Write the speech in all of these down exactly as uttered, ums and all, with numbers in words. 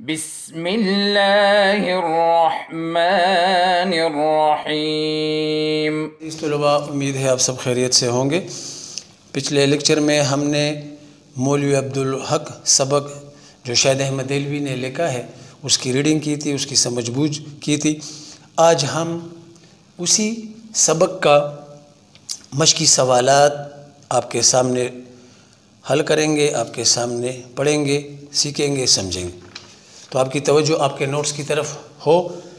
بسم اللہ الرحمن الرحیم۔ طلباء، امید ہے آپ سب خیریت سے ہوں گے۔ پچھلے لیکچر میں ہم نے مولوی عبدالحق سبق جو شاہد احمد دہلوی نے لکھا ہے اس کی ریڈنگ کی تھی، اس کی سمجھ بوجھ کی تھی۔ آج ہم اسی سبق کا مشقی سوالات آپ کے سامنے حل کریں گے، آپ کے سامنے پڑھیں گے، سیکھیں گے، سمجھیں گے۔ تو آپ کی توجہ آپ کے نوٹس کی طرف ہو۔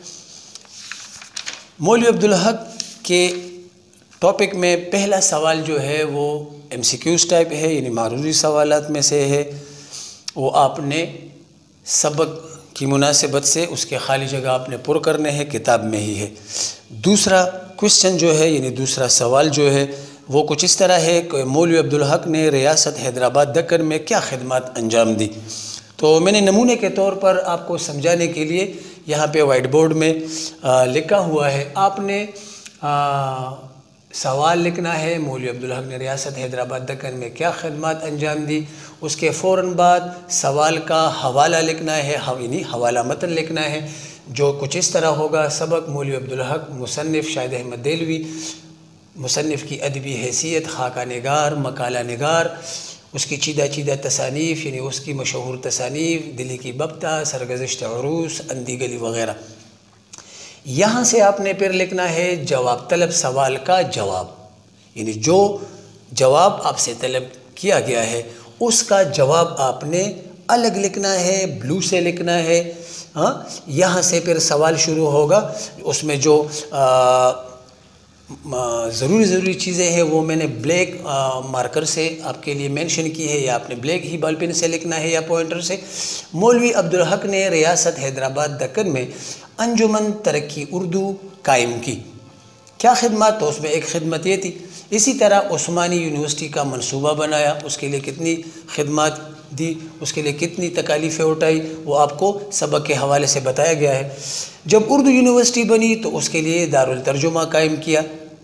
مولوی عبدالحق کے ٹاپک میں پہلا سوال جو ہے وہ ایم سی کیوز ٹائپ ہے، یعنی معروضی سوالات میں سے ہے۔ وہ آپ نے سبق کی مناسبت سے اس کے خالی جگہ آپ نے پر کرنے ہیں، کتاب میں ہی ہے۔ دوسرا کوشچن جو ہے، یعنی دوسرا سوال جو ہے وہ کچھ اس طرح ہے کہ مولوی عبدالحق نے ریاست حیدرآباد دکن میں کیا خدمات انجام دی؟ تو میں نے نمونے کے طور پر آپ کو سمجھانے کے لیے یہاں پہ وائٹ بورڈ میں لکھا ہوا ہے۔ آپ نے سوال لکھنا ہے، مولوی عبدالحق نے ریاست حیدرآباد دکن میں کیا خدمات انجام دی۔ اس کے فوراً بعد سوال کا حوالہ لکھنا ہے، یعنی حوالہ متن لکھنا ہے، جو کچھ اس طرح ہوگا: سبق مولوی عبدالحق مصنف شاہد احمد دہلوی، مصنف کی ادبی حیثیت، خاکہ نگار، مقالہ نگار، اس کی چیدہ چیدہ تصانیف، یعنی اس کی مشہور تصانیف دلی کی ببتہ، سرگزشت عروس، اندھی گلی وغیرہ۔ یہاں سے آپ نے پھر لکھنا ہے جواب طلب سوال کا جواب، یعنی جو جواب آپ سے طلب کیا گیا ہے اس کا جواب آپ نے الگ لکھنا ہے، بلو سے لکھنا ہے۔ ہاں، یہاں سے پھر سوال شروع ہوگا۔ اس میں جو ضروری ضروری چیزیں ہیں وہ میں نے بلیک مارکر سے آپ کے لیے مینشن کی ہے، یا آپ نے بلیک ہی بال پین سے لکھنا ہے یا پوائنٹر سے۔ مولوی عبدالحق نے ریاست حیدرآباد دکن میں انجمن ترقی اردو قائم کی، کیا خدمات؟ تو اس میں ایک خدمت یہ تھی۔ اسی طرح عثمانی یونیورسٹی کا منصوبہ بنایا، اس کے لیے کتنی خدمات دی، اس کے لیے کتنی تکالیفیں اٹھائی، وہ آپ کو سبق کے حوالے سے بتایا گیا ہے۔ جب اردو یونیورسٹی بنی تو اس کے لیے دارالترجمہ قائم کیا،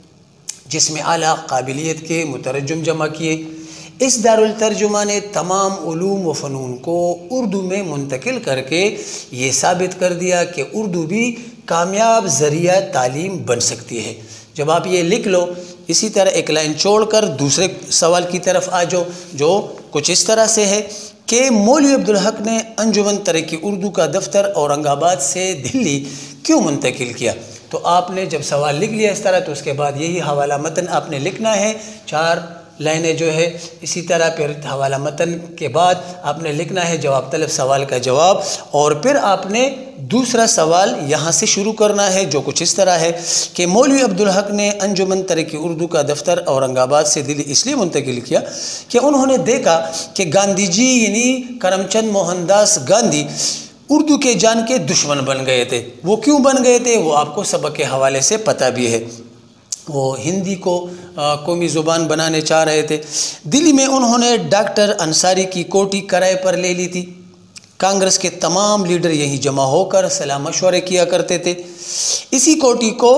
جس میں اعلیٰ قابلیت کے مترجم جمع کیے۔ اس دارالترجمہ نے تمام علوم و فنون کو اردو میں منتقل کر کے یہ ثابت کر دیا کہ اردو بھی کامیاب ذریعہ تعلیم بن سکتی ہے۔ جب آپ یہ لکھ لو، اسی طرح ایک لائن چھوڑ کر دوسرے سوال کی طرف آ جاؤ، جو کچھ اس طرح سے ہے کہ مولوی عبدالحق نے انجمن ترقی اردو کا دفتر اورنگ آباد سے دلی کیوں منتقل کیا؟ تو آپ نے جب سوال لکھ لیا اس طرح، تو اس کے بعد یہی حوالہ متن آپ نے لکھنا ہے، چار لائنیں جو ہے۔ اسی طرح پھر حوالہ متن کے بعد آپ نے لکھنا ہے جواب طلب سوال کا جواب، اور پھر آپ نے دوسرا سوال یہاں سے شروع کرنا ہے، جو کچھ اس طرح ہے کہ مولوی عبدالحق نے انجمن ترقی اردو کا دفتر اورنگ آباد سے دلی اس لیے منتقل کیا کہ انہوں نے دیکھا کہ گاندھی جی یعنی کرم چند موہن داس گاندھی اردو کے جان کے دشمن بن گئے تھے۔ وہ کیوں بن گئے تھے وہ آپ کو سبق کے حوالے سے پتہ بھی ہے۔ وہ ہندی کو قومی زبان بنانے چاہ رہے تھے۔ دلی میں انہوں نے ڈاکٹر انصاری کی کوٹھی کرائے پر لے لی تھی۔ کانگریس کے تمام لیڈر یہیں جمع ہو کر صلاح مشورے کیا کرتے تھے۔ اسی کوٹھی کو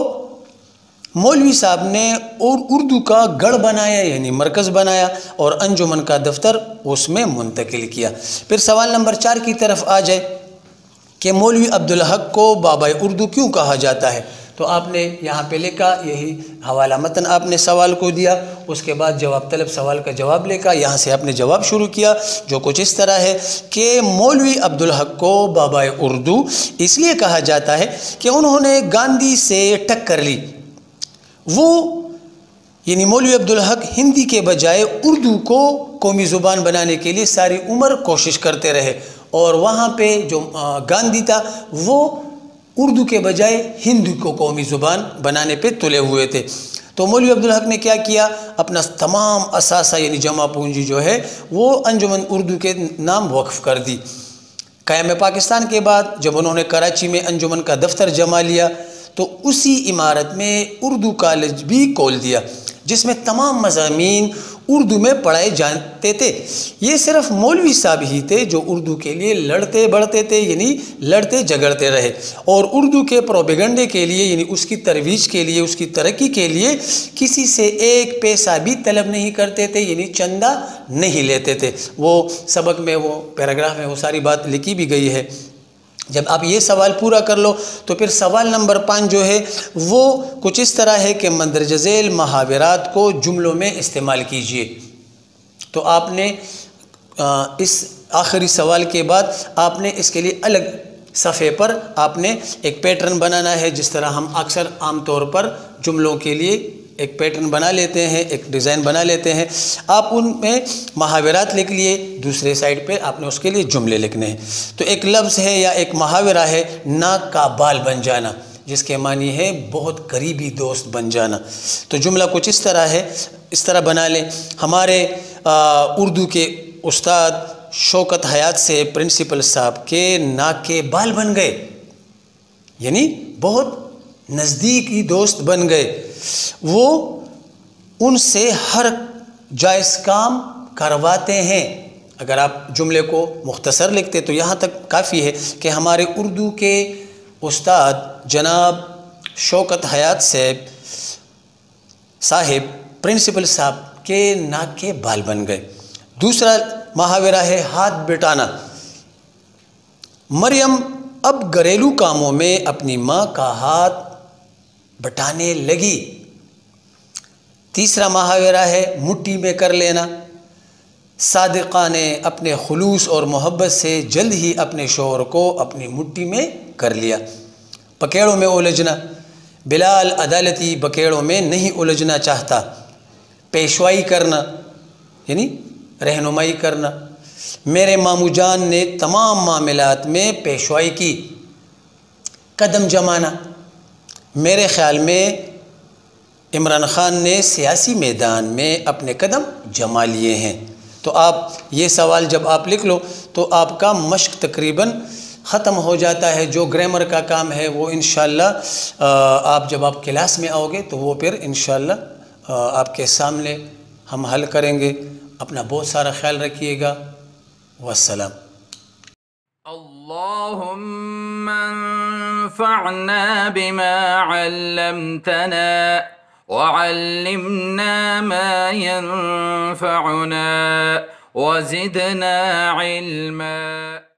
مولوی صاحب نے اور اردو کا گڑھ بنایا، یعنی مرکز بنایا، اور انجمن کا دفتر اس میں منتقل کیا۔ پھر سوال نمبر چار کی طرف آ جائے کہ مولوی عبدالحق کو بابائے اردو کیوں کہا جاتا ہے؟ تو آپ نے یہاں پہ لکھا، یہی حوالہ متن آپ نے سوال کو دیا، اس کے بعد جواب طلب سوال کا جواب لکھا، یہاں سے آپ نے جواب شروع کیا، جو کچھ اس طرح ہے کہ مولوی عبدالحق کو بابائے اردو اس لیے کہا جاتا ہے کہ انہوں نے گاندھی سے ٹکر لی۔ وہ یعنی مولوی عبدالحق ہندی کے بجائے اردو کو قومی زبان بنانے کے لیے ساری عمر کوشش کرتے رہے، اور وہاں پہ جو گاندھی تھا وہ اردو کے بجائے ہندی کو قومی زبان بنانے پہ تلے ہوئے تھے۔ تو مولوی عبدالحق نے کیا کیا؟ اپنا تمام اثاثہ یعنی جمع پونجی جو ہے وہ انجمن اردو کے نام وقف کر دی۔ قیام پاکستان کے بعد جب انہوں نے کراچی میں انجمن کا دفتر جما لیا تو اسی عمارت میں اردو کالج بھی کھول دیا، جس میں تمام مضامین اردو میں پڑھائے جاتے تھے۔ یہ صرف مولوی صاحب ہی تھے جو اردو کے لیے لڑتے بڑھتے تھے، یعنی لڑتے جھگڑتے رہے، اور اردو کے پروپیگنڈے کے لیے یعنی اس کی ترویج کے لیے، اس کی ترقی کے لیے کسی سے ایک پیسہ بھی طلب نہیں کرتے تھے، یعنی چندہ نہیں لیتے تھے۔ وہ سبق میں، وہ پیراگراف میں وہ ساری بات لکھی بھی گئی ہے۔ جب آپ یہ سوال پورا کر لو تو پھر سوال نمبر پانچ جو ہے وہ کچھ اس طرح ہے کہ مندرجہ ذیل محاورات کو جملوں میں استعمال کیجئے۔ تو آپ نے اس آخری سوال کے بعد آپ نے اس کے لیے الگ صفحے پر آپ نے ایک پیٹرن بنانا ہے، جس طرح ہم اکثر عام طور پر جملوں کے لیے ایک پیٹرن بنا لیتے ہیں، ایک ڈیزائن بنا لیتے ہیں۔ آپ ان میں محاورات لکھ لیے، دوسرے سائڈ پہ آپ نے اس کے لیے جملے لکھنے ہیں۔ تو ایک لفظ ہے یا ایک محاورہ ہے ناک کا بال بن جانا، جس کے معنی ہے بہت قریبی دوست بن جانا۔ تو جملہ کچھ اس طرح ہے، اس طرح بنا لیں۔ ہمارے اردو کے استاد شوکت حیات سے پرنسپل صاحب کے ناک کے بال بن گئے، یعنی بہت نزدیکی دوست بن گئے۔ وہ ان سے ہر جائز کام کرواتے ہیں۔ اگر آپ جملے کو مختصر لکھتے تو یہاں تک کافی ہے کہ ہمارے اردو کے استاد جناب شوکت حیات صاحب صاحب پرنسپل صاحب کے ناک کے بال بن گئے۔ دوسرا محاورہ ہے ہاتھ بٹانا۔ مریم اب گھریلو کاموں میں اپنی ماں کا ہاتھ بٹانے لگی۔ تیسرا محاورہ ہے مٹھی میں کر لینا۔ صادقہ نے اپنے خلوص اور محبت سے جلد ہی اپنے شوہر کو اپنی مٹھی میں کر لیا۔ بکیڑوں میں الجھنا۔ بلال عدالتی بکیڑوں میں نہیں الجھنا چاہتا۔ پیشوائی کرنا یعنی رہنمائی کرنا۔ میرے ماموں جان نے تمام معاملات میں پیشوائی کی۔ قدم جمانا۔ میرے خیال میں عمران خان نے سیاسی میدان میں اپنے قدم جما لیے ہیں۔ تو آپ یہ سوال جب آپ لکھ لو تو آپ کا مشق تقریباً ختم ہو جاتا ہے۔ جو گرامر کا کام ہے وہ انشاءاللہ آپ جب آپ کلاس میں آؤ گے تو وہ پھر انشاءاللہ آپ کے سامنے ہم حل کریں گے۔ اپنا بہت سارا خیال رکھیے گا۔ والسلام۔ اللهم انفعنا بما علمتنا وعلمنا ما ينفعنا وزدنا علما۔